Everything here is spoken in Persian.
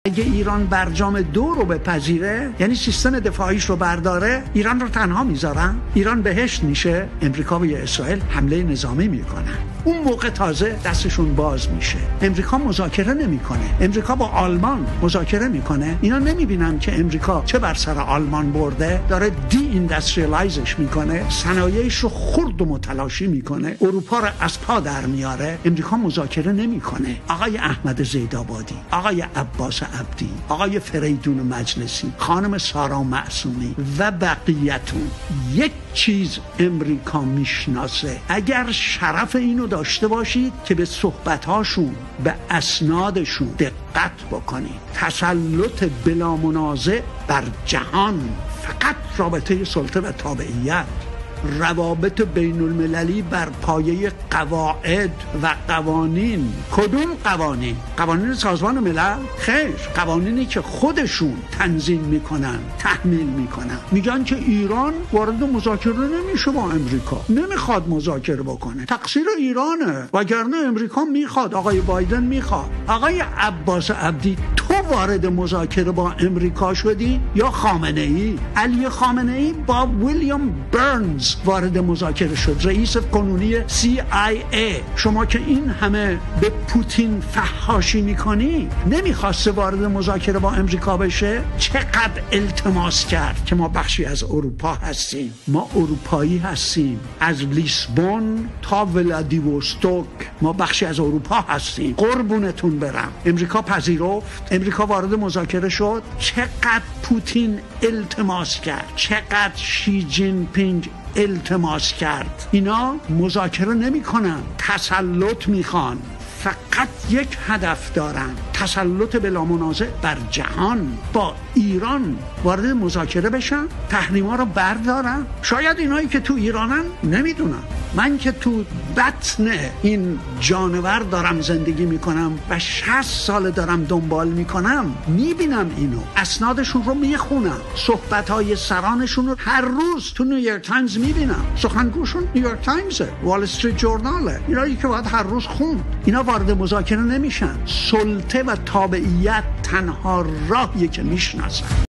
اگه ایران برجام 2 رو بپذیره، یعنی سیستم دفاعیش رو برداره، ایران رو تنها میذارن، ایران بهشت میشه، امریکا و اسرائیل حمله نظامی میکنن. اون موقع تازه دستشون باز میشه. امریکا مذاکره نمیکنه، امریکا با آلمان مذاکره میکنه. اینا نمیبینن که امریکا چه بر سر آلمان برده، داره دی اینداستریالایزش میکنه، صنایعش رو خرد و متلاشی میکنه، اروپا رو از پا در میاره. امریکا مذاکره نمیکنه. آقای احمد زیدآبادی، آقای عباس عبدی، آقای فریدون مجلسی، خانم سارا معصومی و بقیه‌تون، یک چیز امریکا میشناسه. اگر شرف اینو داشته باشید که به صحبتاشون، به اسنادشون دقت بکنید، تسلط بلا منازع بر جهان فقط رابطه سلطه و تابعیت، روابط بین المللی بر پایه قواعد و قوانین. کدوم قوانین؟ قوانین سازمان ملل؟ خیر، قوانینی که خودشون تنظیم میکنن، تحمیل میکنن. میگن که ایران وارد مذاکره نمیشه با امریکا، نمیخواد مذاکره بکنه، تقصیر ایرانه، وگرنه امریکا میخواد، آقای بایدن میخواد. آقای عباس عبدی، تو وارد مذاکره با امریکا شدی یا خامنه ای؟ علی خامنه ای با ویلیام برنز وارد مذاکره شد، رئیس کنونی CIA. شما که این همه به پوتین فحاشی میکنی، نمیخواسته وارد مذاکره با امریکا بشه؟ چقدر التماس کرد که ما بخشی از اروپا هستیم، ما اروپایی هستیم، از لیسبون تا ولادیوستوک ما بخشی از اروپا هستیم، قربونتون برم. امریکا پذیرفت، امریکا وارد مذاکره شد. چقدر پوتین التماس کرد، چقدر شی جین پینگ التماس کرد. اینا مذاکره نمی کنن، تسلط میخوان، فقط یک هدف دارن، تسلط بلا منازع بر جهان. با ایران وارد مذاکره بشن، تحریما رو بردارن. شاید اینایی که تو ایرانن نمیدونن، من که تو بطن این جانور دارم زندگی میکنم و 60 سال دارم دنبال میکنم، میبینم اینو، اسنادشون رو میخونم، صحبتهای سرانشون رو هر روز تو نیویورک تایمز میبینم. سخنگوشون نیویورک تایمزه، وال استریت جورناله، اینایی که باید هر روز خوند. اینا وارد مذاکره نمیشن. سلطه و تابعیت تنها راهیه که میشناسن.